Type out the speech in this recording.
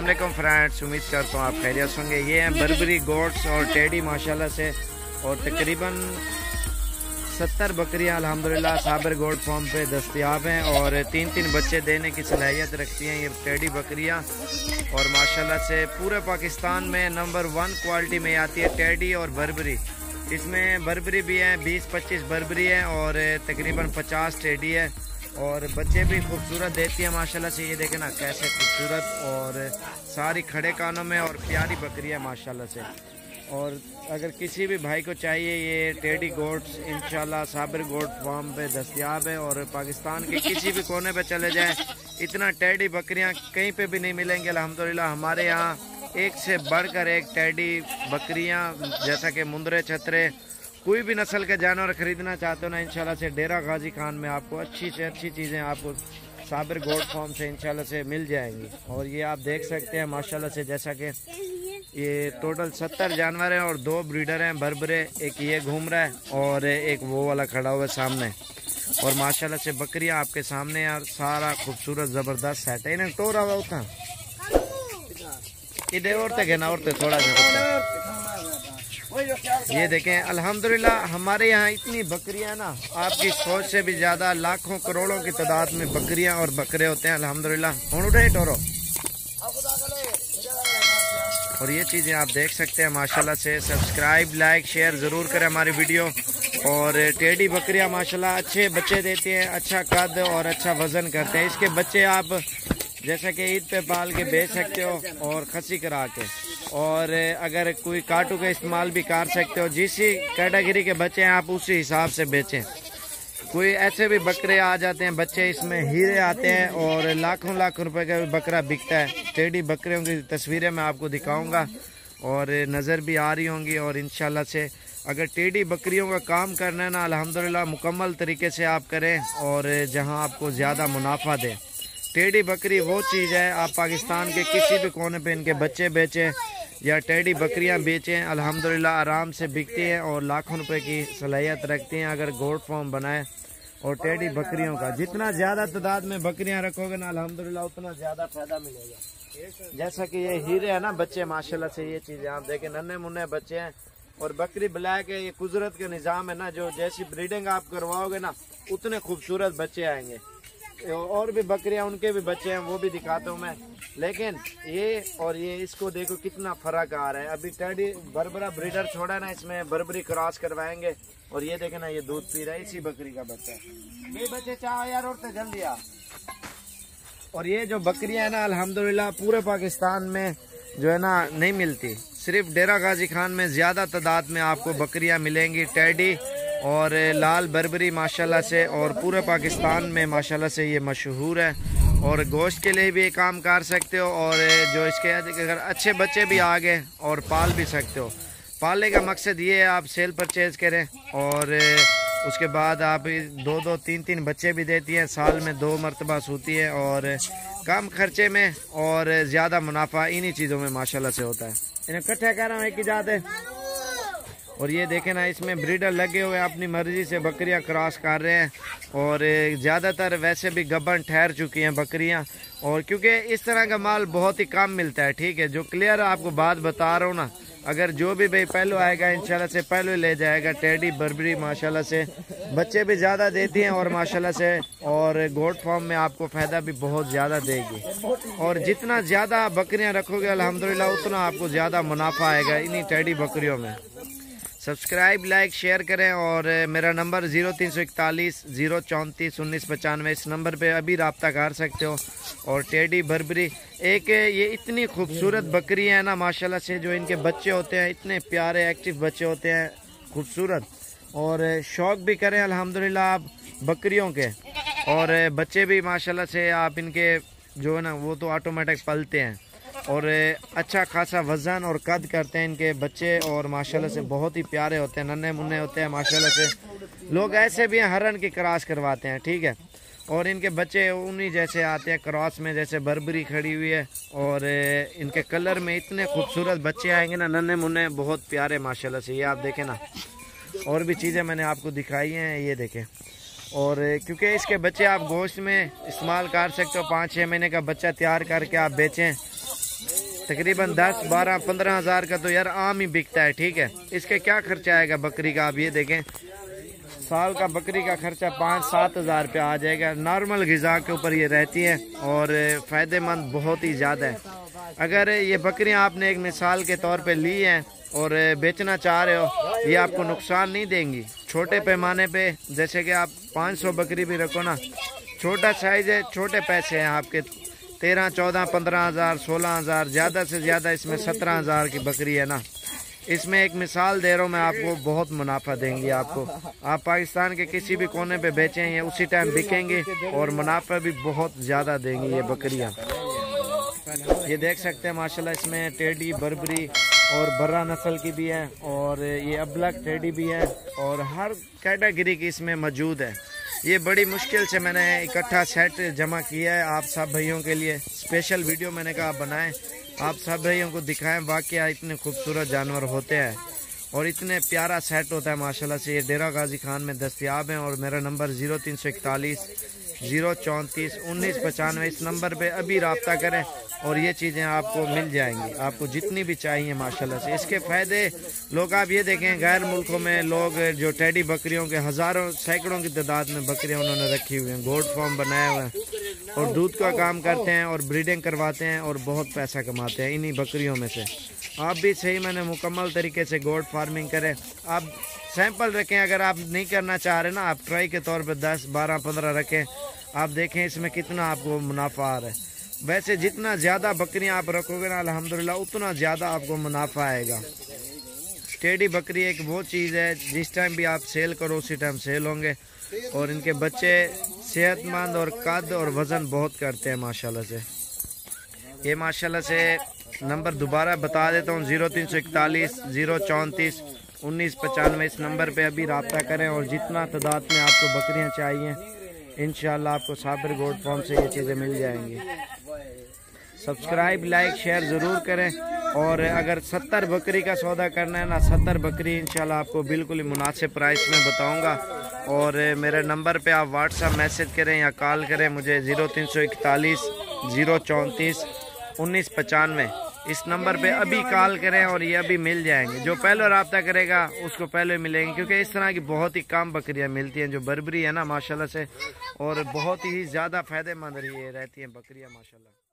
वालेकुम फ्रेंड्स, उम्मीद करता हूँ आप खैरियत होंगे। ये हैं बर्बरी गोट्स और टेडी माशाल्लाह से, और तकरीबन 70 बकरियां अल्हम्दुलिल्लाह साबिर गोट फार्म पे दस्तयाब हैं और 3-3 बच्चे देने की सलाहियत रखती हैं ये टेडी बकरियां। और माशाल्लाह से पूरे पाकिस्तान में नंबर 1 क्वालिटी में आती है टेडी और बर्बरी। इसमें बर्बरी भी हैं, 20-25 बर्बरी हैं और तकरीबन 50 टेडी है। और बच्चे भी खूबसूरत देती है माशाल्लाह से। ये देखें ना कैसे खूबसूरत और सारी खड़े कानों में और प्यारी बकरी है माशाल्लाह से। और अगर किसी भी भाई को चाहिए ये टेडी गोट्स इंशाल्लाह साबिर गोट फार्म पे दस्तयाब है। और पाकिस्तान के किसी भी कोने पे चले जाएं, इतना टेडी बकरियां कहीं पे भी नहीं मिलेंगे अल्हम्दुलिल्लाह। हमारे यहाँ एक से बढ़कर एक टेडी बकरियां, जैसा कि मुंदरे छतरे, कोई भी नस्ल के जानवर खरीदना चाहते हो ना, इंशाल्लाह से डेरा गाजी खान में आपको अच्छी से अच्छी चीज़ें आपको साबिर गोट फार्म से इंशाल्लाह से मिल जाएंगी। और ये आप देख सकते हैं माशाल्लाह से, जैसा कि ये टोटल 70 जानवर हैं और 2 ब्रीडर हैं बर्बरे। एक ये घूम रहा है और एक वो वाला खड़ा हुआ है सामने। और माशाल्लाह से बकरियां आपके सामने यार, सारा खूबसूरत ज़बरदस्त सेट है। इन्हें टोरा हुआ उतना इधर और थोड़ा सा ये देखें अल्हम्दुलिल्लाह हमारे यहाँ इतनी बकरियां ना, आपकी सोच से भी ज़्यादा लाखों करोड़ों की तादाद में बकरियां और बकरे होते हैं अल्हम्दुलिल्लाह। उठे टोरो। और ये चीज़ें आप देख सकते हैं माशाल्लाह से। सब्सक्राइब लाइक शेयर ज़रूर करें हमारी वीडियो। और टेडी बकरियां माशाल्लाह अच्छे बच्चे देती हैं, अच्छा कद और अच्छा वज़न करते हैं। इसके बच्चे आप जैसा कि ईद पे पाल के बेच सकते हो और खसी करा के, और अगर कोई काटू का इस्तेमाल भी कर सकते हो। जिस कैटेगरी के बच्चे हैं आप उसी हिसाब से बेचें। कोई ऐसे भी बकरे आ जाते हैं बच्चे, इसमें हीरे आते हैं और लाखों लाख रुपए का भी बकरा बिकता है। टेडी बकरियों की तस्वीरें मैं आपको दिखाऊंगा और नज़र भी आ रही होंगी। और इंशाल्लाह से अगर टेडी बकरियों का काम करना है ना, अल्हम्दुलिल्लाह मुकम्मल तरीके से आप करें और जहाँ आपको ज़्यादा मुनाफा दे। टेडी बकरी वो चीज़ है, आप पाकिस्तान के किसी भी कोने पे इनके बच्चे बेचें या टेडी बकरियां बेचें, अल्हम्दुलिल्लाह आराम से बिकती हैं और लाखों रुपए की सलाहियत रखती हैं अगर गोट फार्म बनाए। और टेडी बकरियों का जितना ज़्यादा तादाद में बकरियां रखोगे ना अल्हम्दुलिल्लाह उतना ज़्यादा फायदा मिलेगा। जैसा कि ये हीरे है ना बच्चे माशाल्लाह से, ये चीज़ें आप देखें नन्हे मुन्ने बच्चे हैं। और बकरी ब्लैक है, ये कुदरत का निज़ाम है ना, जो जैसी ब्रीडिंग आप करवाओगे ना उतने खूबसूरत बच्चे आएंगे। और भी बकरियां उनके भी बच्चे हैं, वो भी दिखाता हूँ मैं। लेकिन ये और ये इसको देखो कितना फर्क आ रहा है। अभी टेडी बर्बरा ब्रीडर छोड़ा ना, इसमें बर्बरी क्रॉस करवाएंगे। और ये देखे ना ये दूध पी रहा है, इसी बकरी का बच्चा है। ये बच्चे चाहो यार और तो जल्दी आ। और ये जो बकरियां है ना अल्हम्दुलिल्लाह पूरे पाकिस्तान में जो है ना नहीं मिलती, सिर्फ डेरा गाजी खान में ज्यादा तादाद में आपको बकरियां मिलेंगी टेडी और लाल बर्बरी माशाल्लाह से। और पूरे पाकिस्तान में माशाल्लाह से ये मशहूर है और गोश्त के लिए भी ये काम कर सकते हो। और जो इसके अगर अच्छे बच्चे भी आ गए और पाल भी सकते हो। पालने का मकसद ये है आप सेल परचेज करें और उसके बाद आप 2-2, 3-3 बच्चे भी देती हैं, साल में 2 मरतबा सूती है और कम खर्चे में और ज़्यादा मुनाफा इन्हीं चीज़ों में माशाल्लाह से होता है। इन्हें इकट्ठा कर रहा हूँ एक इजाज़त है। और ये देखें ना इसमें ब्रीडर लगे हुए अपनी मर्जी से बकरियां क्रॉस कर रहे हैं। और ज़्यादातर वैसे भी गब्बन ठहर चुकी हैं बकरियां। और क्योंकि इस तरह का माल बहुत ही कम मिलता है, ठीक है, जो क्लियर आपको बात बता रहा हूँ ना। अगर जो भी भाई पहले आएगा इंशाल्लाह से पहले ले जाएगा। टेडी बर्बरी माशाल्लाह से बच्चे भी ज़्यादा देती हैं और माशाल्लाह से और गोट फार्म में आपको फ़ायदा भी बहुत ज़्यादा देगी। और जितना ज़्यादा बकरियां रखोगे अल्हम्दुलिल्लाह उतना आपको ज़्यादा मुनाफा आएगा इन्हीं टेडी बकरियों में। सब्सक्राइब लाइक शेयर करें। और मेरा नंबर 0341 034 1995, इस नंबर पे अभी रब्ता कर सकते हो। और टेडी बर्बरी एक ये इतनी खूबसूरत बकरी है ना माशाल्लाह से, जो इनके बच्चे होते हैं इतने प्यारे एक्टिव बच्चे होते हैं खूबसूरत। और शौक़ भी करें अल्हम्दुलिल्लाह आप बकरियों के, और बच्चे भी माशाल्लाह से आप इनके जो है ना वो तो ऑटोमेटिक पलते हैं और अच्छा खासा वज़न और कद करते हैं इनके बच्चे। और माशाल्लाह से बहुत ही प्यारे होते हैं, नन्हे मुन्ने होते हैं माशाल्लाह से। लोग ऐसे भी हैं हरन की क्रॉस करवाते हैं, ठीक है, और इनके बच्चे उन्हीं जैसे आते हैं क्रॉस में, जैसे बर्बरी खड़ी हुई है। और इनके कलर में इतने खूबसूरत बच्चे आएंगे ना, नन्हे मुन्ने बहुत प्यारे माशाल्लाह से। ये आप देखें ना, और भी चीज़ें मैंने आपको दिखाई हैं, ये देखें। और क्योंकि इसके बच्चे आप गोश्त में इस्तेमाल कर सकते हो, 5-6 महीने का बच्चा तैयार करके आप बेचें तकरीबन 10, 12, 15 हज़ार का तो यार आम ही बिकता है। ठीक है, इसके क्या खर्चा आएगा बकरी का, आप ये देखें। साल का बकरी का खर्चा 5-7 हज़ार रुपया आ जाएगा। नॉर्मल ग़िज़ा के ऊपर ये रहती है और फ़ायदेमंद बहुत ही ज़्यादा है। अगर ये बकरियां आपने एक मिसाल के तौर पे ली हैं और बेचना चाह रहे हो, ये आपको नुकसान नहीं देंगी। छोटे पैमाने पे जैसे कि आप 500 बकरी भी रखो ना, छोटा साइज़ है, छोटे पैसे हैं आपके 13, 14, 15 हज़ार, 16 हज़ार, ज़्यादा से ज़्यादा इसमें 17 हज़ार की बकरी है ना। इसमें एक मिसाल दे रहा हूँ मैं आपको, बहुत मुनाफा देंगी आपको। आप पाकिस्तान के किसी भी कोने पे बेचें ये उसी टाइम बिकेंगे और मुनाफा भी बहुत ज़्यादा देंगी ये बकरियाँ। ये देख सकते हैं माशाल्लाह, इसमें टेडी, बर्बरी और बर्रा नस्ल की भी है और ये अबलक टेडी भी है और हर कैटेगरी की इसमें मौजूद है। ये बड़ी मुश्किल से मैंने इकट्ठा सेट जमा किया है आप सब भाइयों के लिए। स्पेशल वीडियो मैंने कहा बनाएं, आप सब भाइयों को दिखाएं। वाकई इतने खूबसूरत जानवर होते हैं और इतने प्यारा सेट होता है माशाल्लाह से। ये डेरा गाजी खान में दस्तयाब हैं और मेरा नंबर 0341 034 1995। इस नंबर पे अभी रब्ता करें और ये चीज़ें आपको मिल जाएंगी, आपको जितनी भी चाहिए माशाल्लाह से। इसके फ़ायदे लोग आप ये देखें, गैर मुल्कों में लोग जो टेडी बकरियों के हज़ारों सैकड़ों की तादाद में बकरियां उन्होंने रखी हुई हैं, गोट फार्म बनाए हुए हैं और दूध का काम करते हैं और ब्रीडिंग करवाते हैं और बहुत पैसा कमाते हैं इन्हीं बकरियों में से। आप भी सही मैंने मुकम्मल तरीके से गोट फार्मिंग करें। आप सैंपल रखें, अगर आप नहीं करना चाह रहे ना, आप ट्राई के तौर पे 10, 12, 15 रखें। आप देखें इसमें कितना आपको मुनाफा आ रहा है। वैसे जितना ज़्यादा बकरियां आप रखोगे ना अल्हम्दुलिल्लाह उतना ज़्यादा आपको मुनाफा आएगा। टेडी बकरी एक वो चीज़ है जिस टाइम भी आप सेल करो उसी टाइम सेल होंगे और इनके बच्चे सेहतमंद और कद और वज़न बहुत करते हैं माशाल्लाह से। ये माशाल्लाह से नंबर दोबारा बता देता हूँ, 0341 034 1995। इस नंबर पे अभी रब्ता करें और जितना तादाद में आपको बकरियां चाहिए इंशाल्लाह आपको साबिर गोट फार्म से ये चीज़ें मिल जाएंगी। सब्सक्राइब, लाइक, शेयर ज़रूर करें और अगर 70 बकरी का सौदा करना है ना, 70 बकरी इंशाल्लाह आपको बिल्कुल ही मुनासिब प्राइस में बताऊंगा। और मेरे नंबर पे आप व्हाट्सएप मैसेज करें या कॉल करें मुझे 0341 034 1995। इस नंबर पे अभी कॉल करें और ये अभी मिल जाएंगे। जो पहले रब्ता करेगा उसको पहले मिलेंगे, क्योंकि इस तरह की बहुत ही कम बकरियां मिलती हैं जो बर्बरी है ना माशाल्लाह से, और बहुत ही ज़्यादा फ़ायदेमंद ये रहती हैं बकरियां माशाल्लाह।